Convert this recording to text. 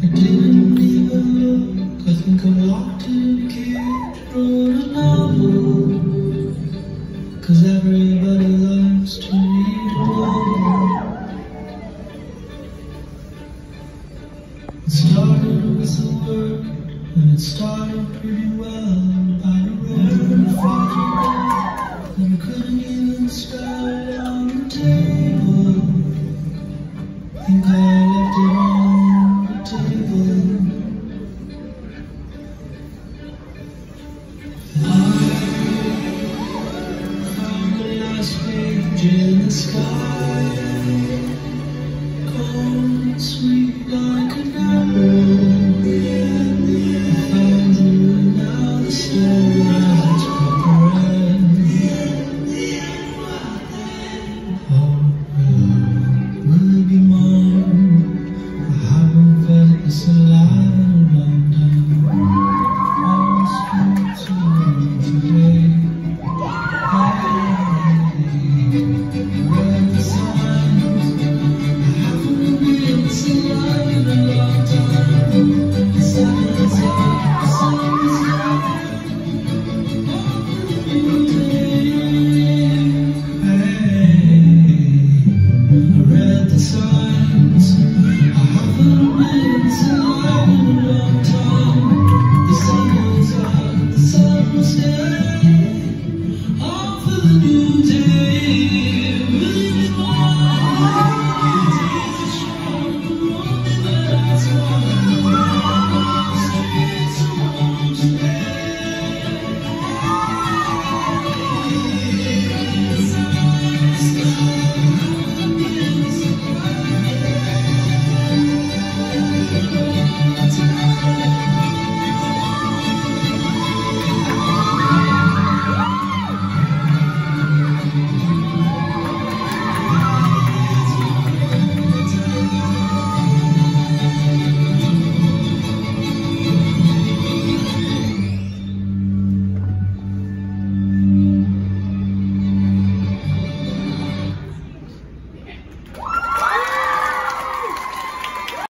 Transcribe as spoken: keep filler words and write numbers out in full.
didn't even look. I think I walked in a cage, wrote a novel, 'cause everybody loves to read a novel. It started with a word, and it started pretty well. About a rare refugee, and I couldn't even spell it on the table. I think I left it on the table. I found the last page in the sky.